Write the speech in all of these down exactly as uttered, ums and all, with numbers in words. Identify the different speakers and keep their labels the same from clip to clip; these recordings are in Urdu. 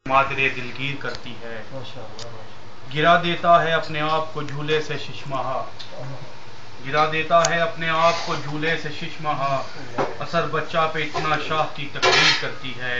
Speaker 1: مادر دلگیر کرتی ہے، گرا دیتا ہے اپنے آپ کو جھولے سے ششمہا، گرا دیتا ہے اپنے آپ کو جھولے سے ششمہا، اثر بچہ پہ اتنا شاہ کی تقریر کرتی ہے۔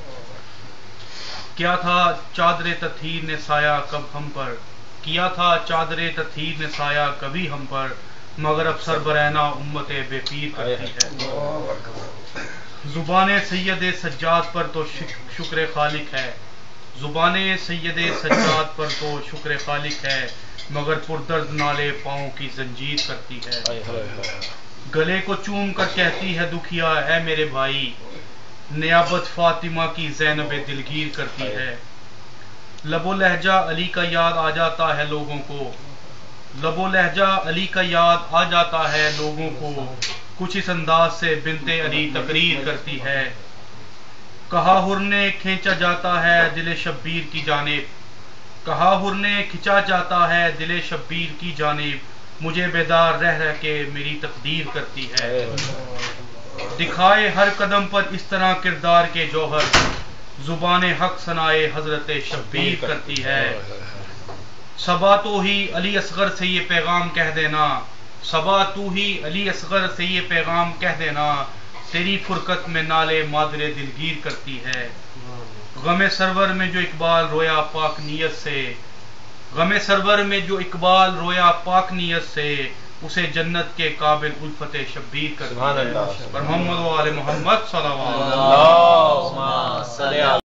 Speaker 1: کیا تھا چادر تطہیر نے سایہ کب ہم پر، کیا تھا چادر تطہیر نے سایہ کبھی ہم پر، مگر اب سربرہنہ امت بے پیر کرتی ہے۔ زبان سید سجاد پر تو شکر خالق ہے، زبان سید سجاد پر تو شکر خالق ہے، مگر پردرد نالے پاؤں کی زنجیر کرتی ہے۔ گلے کو چوم کر کہتی ہے دکھیا اے میرے بھائی، نیابت فاطمہ کی زینب دلگیر کرتی ہے۔ لب و لہجہ علی کا یاد آ جاتا ہے لوگوں کو، لب و لہجہ علی کا یاد آ جاتا ہے لوگوں کو، کچھ اس انداز سے بنت علی تقریر کرتی ہے۔ کہا ہر نے کھینچا جاتا ہے دل شبیر کی جانب، کہا ہر نے کھینچا جاتا ہے دل شبیر کی جانب، مجھے بیدار رہ رہ کے میری تقدیر کرتی ہے۔ دکھائے ہر قدم پر اس طرح کردار کے جوہر، زبان حق ثنائے حضرت شبیر کرتی ہے۔ صبا تو ہی علی اصغر سے یہ پیغام کہہ دینا، صبا تو ہی علی اصغر سے یہ پیغام کہہ دینا، تیری فرقت میں نالے مادر دلگیر کرتی ہے۔ غم سرور میں جو اقبال رویا پاک نیت سے، غم سرور میں جو اقبال رویا پاک نیت سے، اسے جنت کے قابل الفت شبیر کرتی ہے۔ اور محمد و آل محمد صلی اللہ علیہ وسلم۔